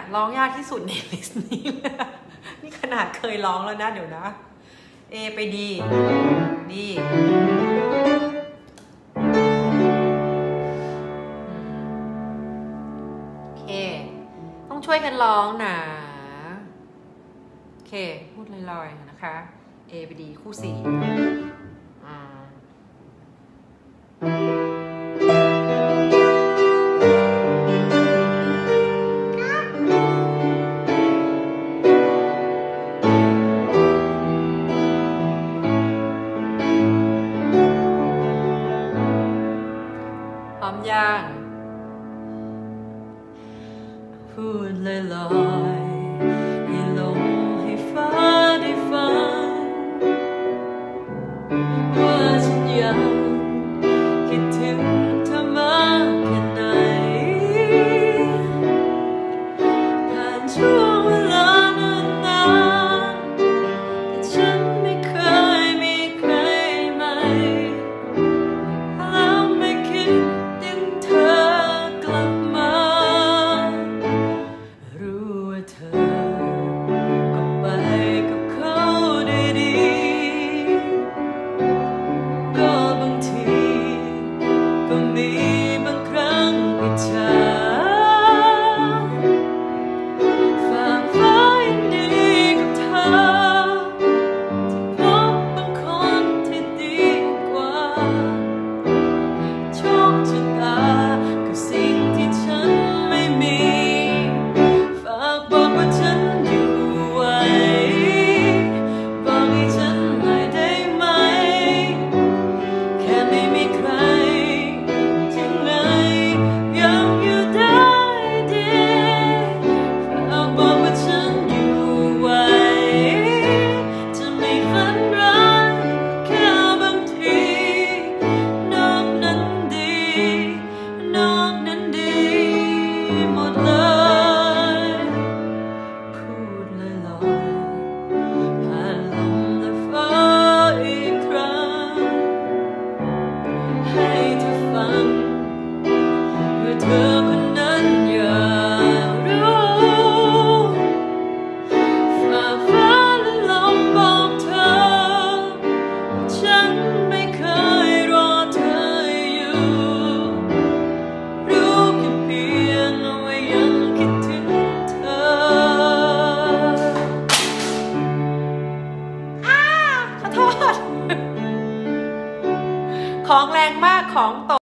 ร้องยากที่สุดในลิสต์นี้นี่ขนาดเคยร้องแล้วนะเดี๋ยวนะ A ไป D โอเคต้องช่วยกันร้องนะโอเคพูดลอยๆนะคะ A ไป D คู่4พร้อมยังพูดลอยๆให้ลมให้ฟ้าได้ฟังว่าฉันยังคิดถึงเธอมากแค่ไหนผ่านช่วงเวลานานๆแต่ฉันไม่เคยมีใครใหม่แล้วไม่คิดถึงเธอกลับมารู้ว่าเธอก็ไปกับเขาได้ดีก็บางทีก็มีบางครั้งอิจฉาฝากฟ้ายินดีกับเธอที่พบบางคนที่ดีกว่าโชคชะตาคือสิ่งที่ฉันไม่มีฝากบอกว่าฉันอยู่ไว้บอกให้ฉันหน่อยได้ไหมแค่ไม่มีใครที่ไหนยังอยู่ได้ดีฝากบอกว่าฉันอยู่ไว้จะไม่ฝันร้ายแค่บางทีนอกนั้นดีนอกนั้นดีหมดเลยพูดลอยๆผ่านลมและฟ้าอีกครั้งให้เธอฟังเพื่อเธอคน